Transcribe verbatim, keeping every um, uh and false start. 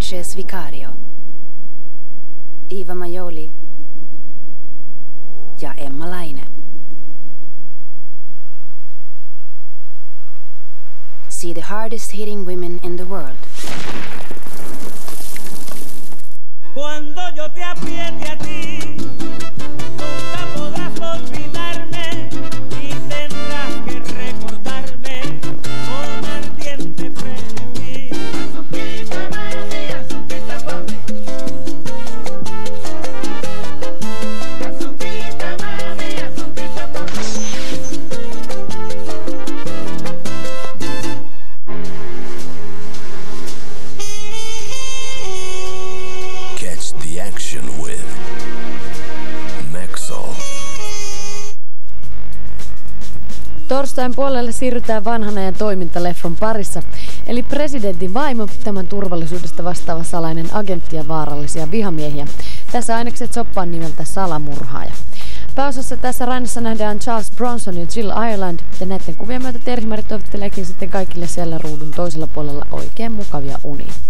Vicario, Eva Majoli ja Emma Laine. See the hardest hitting women in the world. Cuando yo te apriete a ti, nunca podrás olvidarme y tendrás que recordarme con ardiente frenesí. Azuquita mami, azuquita papi. Azuquita mami, azuquita papi. Catch the action with Maxol. Torstain puolelle siirrytään vanhan ajan toimintaleffon parissa, eli presidentin vaimo, tämän turvallisuudesta vastaava salainen agentti ja vaarallisia vihamiehiä. Tässä ainekset soppaan nimeltä Salamurhaaja. Pääosassa tässä rannassa nähdään Charles Bronson ja Jill Ireland, ja näiden kuvien myötä Terhi-Mari toivotteleekin sitten kaikille siellä ruudun toisella puolella oikein mukavia unia.